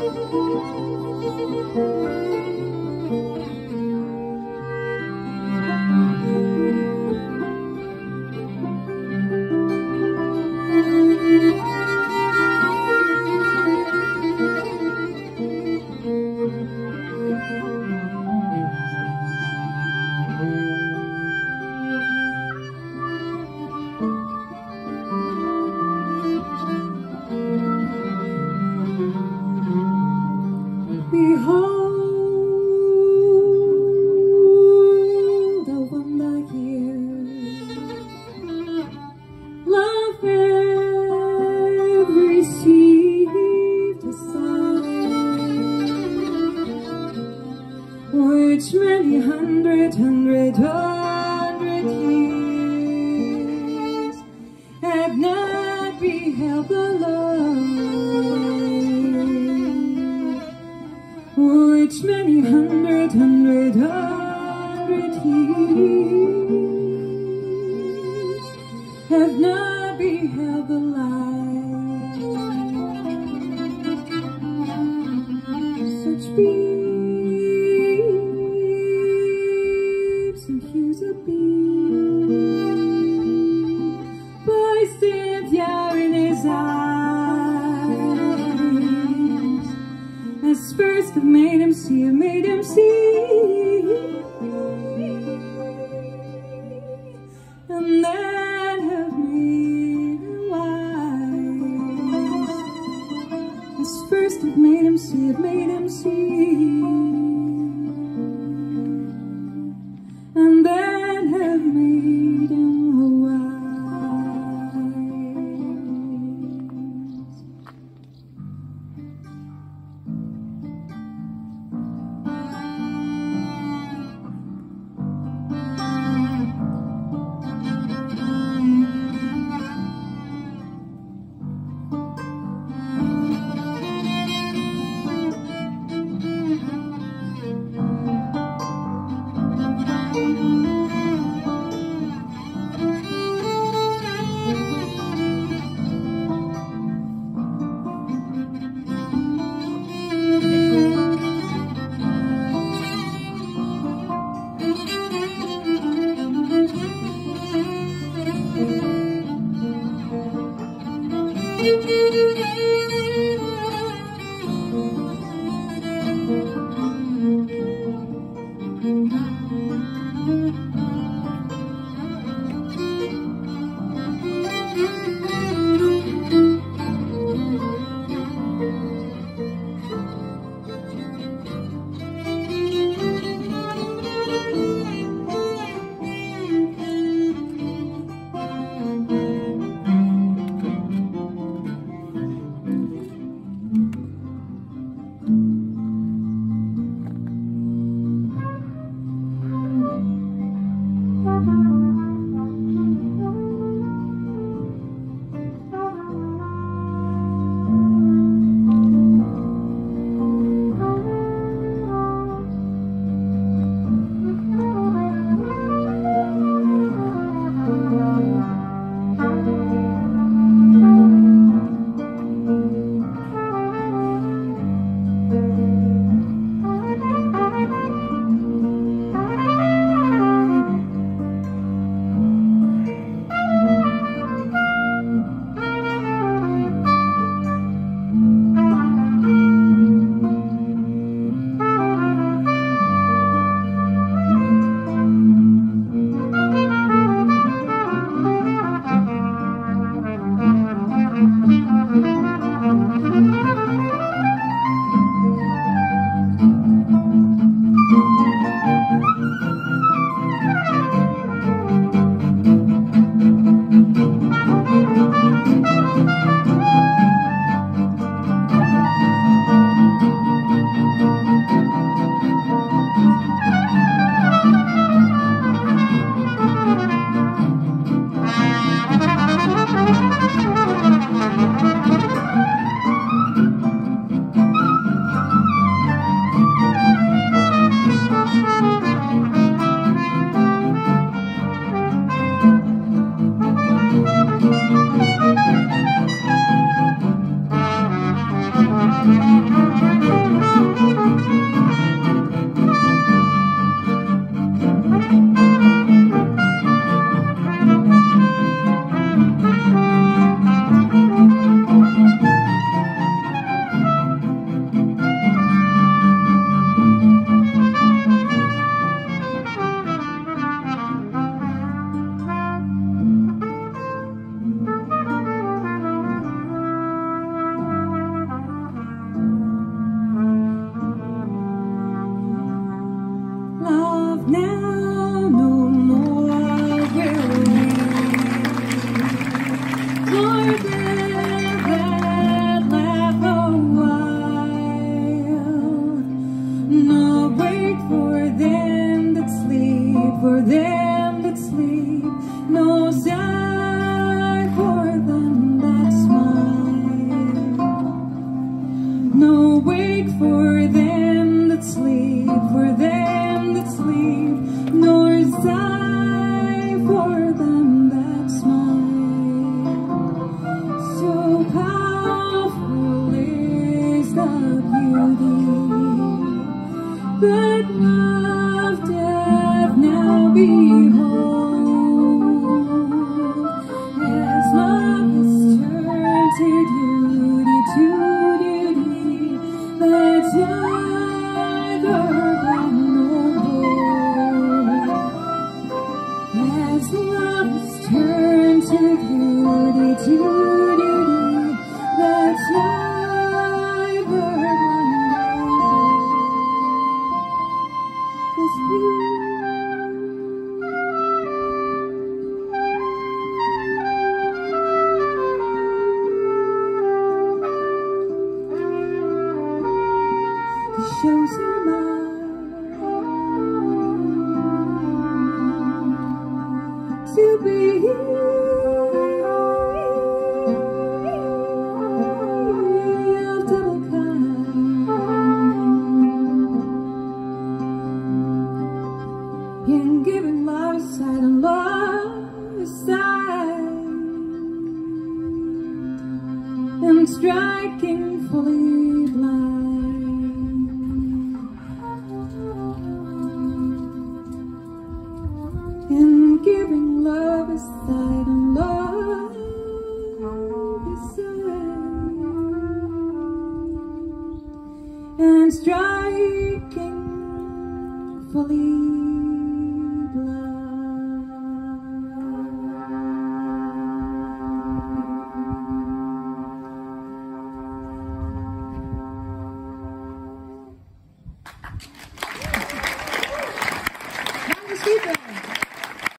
Behold, I wonder here, love have received a sign, which many hundred years have not beheld the love, which many hundred years have not beheld the light. Such beams and hues of being by Cynthia in his eyes, as first have made him see, and then have made him wise. As first have made him see, and then have made him wise. wake for them that sleep, for them that sleep, nor sigh for them that smile. So powerful is the beauty that love doth now behold, as love has turned to duty, that's neither one nor more. As love has turned to duty, that's neither one nor more. It's you. Shows her mind to be of double kind, in giving love side and love side, and striking fully blind. And giving love aside and love aside, and striking fully blind.